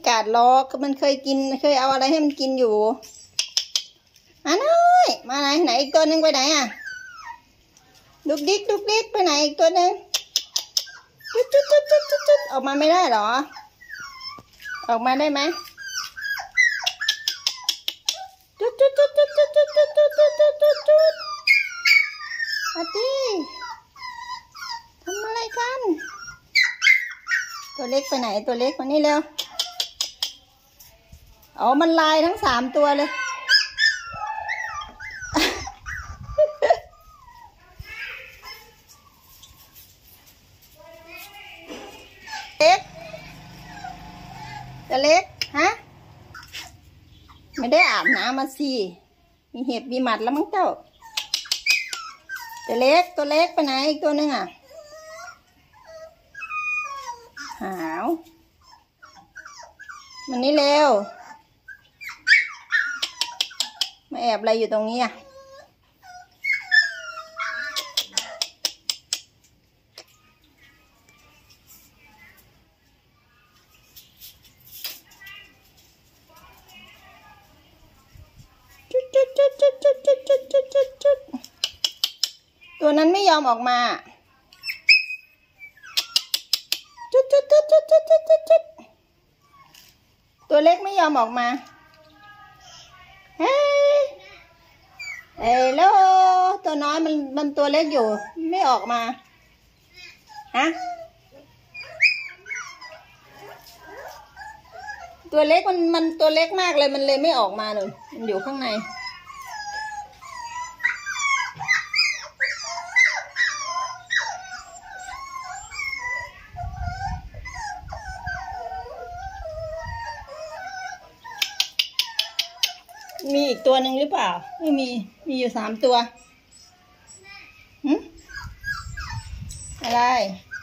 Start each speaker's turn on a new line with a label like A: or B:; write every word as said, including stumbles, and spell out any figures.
A: กัดหรอกมันเคยกินเคยเอาอะไรให้มันกินอยู่มาหน่อยมาไหนไหนอีกตัวหนึ่งไปไหนอ่ะดุกดิกดุกดิกไปไหนอีกตัวหนึ่งจุดจุดจุดจุดจุดจุดออกมาไม่ได้หรอออกมาได้ไหมจุดจุดจุดจุดจุดจุดจุดจุดจุดจุดจุดจุดอาตีทำอะไรกันตัวเล็กไปไหนตัวเล็กมานี่เร็วอ๋อมันลายทั้งสามตัวเลยเล็กตัวเล็กฮะไม่ได้อาบน้ำมาสิมีเห็บมีหมัดแล้วมั้งเจ้าตัวเล็กตัวเล็กไปไหนอีกตัวหนึ่งอ่ะหาวมันนี่เร็วมาแอบอะไรอยู่ตรงนี้อ่ะจุดจุดจุดจุดจุดจุดจุดจุดจุดจุดตัวนั้นไม่ยอมออกมาจุดจุดจุดจุดจุดจุดจุดจุดตัวเล็กไม่ยอมออกมาเฮ้ยเฮ้ยโลตัวน้อยมันมันตัวเล็กอยู่ไม่ออกมาฮะตัวเล็กมันมันตัวเล็กมากเลยมันเลยไม่ออกมาเลยมันอยู่ข้างในมีอีกตัวหนึ่งหรือเปล่าไม่มีมีอยู่สามตัวหืมอะไร